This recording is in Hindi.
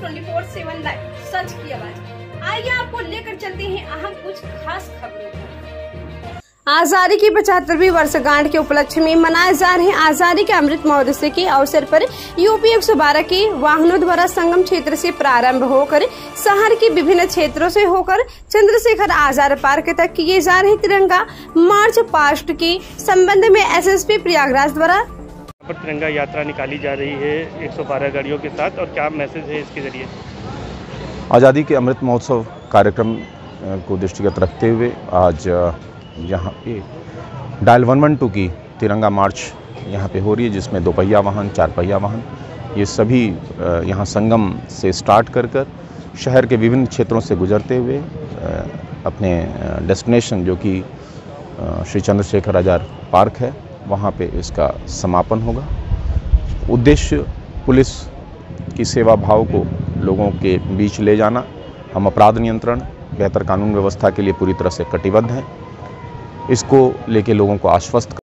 24/7 लाइव सच की आवाज। आइए आपको लेकर चलते हैं अहम कुछ खास खबरों को। आजादी की 75वीं वर्षगांठ के उपलक्ष्य में मनाए जा रहे आजादी के अमृत महोत्सव के अवसर पर यूपी 112 के वाहनों द्वारा संगम क्षेत्र से प्रारंभ होकर शहर के विभिन्न क्षेत्रों से होकर चंद्रशेखर आजाद पार्क तक किए जा रहे तिरंगा मार्च पास्ट के संबंध में एसएसपी प्रयागराज द्वारा तिरंगा यात्रा निकाली जा रही है 112 गाड़ियों के साथ, और क्या मैसेज है इसके जरिए? आज़ादी के अमृत महोत्सव कार्यक्रम को दृष्टिगत रखते हुए आज यहाँ पे डायल 112 की तिरंगा मार्च यहाँ पे हो रही है, जिसमें 2 पहिया वाहन, 4 पहिया वाहन, ये सभी यहाँ संगम से स्टार्ट कर शहर के विभिन्न क्षेत्रों से गुजरते हुए अपने डेस्टिनेशन जो कि श्री चंद्रशेखर आज़ाद पार्क है, वहाँ पे इसका समापन होगा। उद्देश्य पुलिस की सेवा भाव को लोगों के बीच ले जाना। हम अपराध नियंत्रण, बेहतर कानून व्यवस्था के लिए पूरी तरह से कटिबद्ध हैं। इसको लेके लोगों को आश्वस्त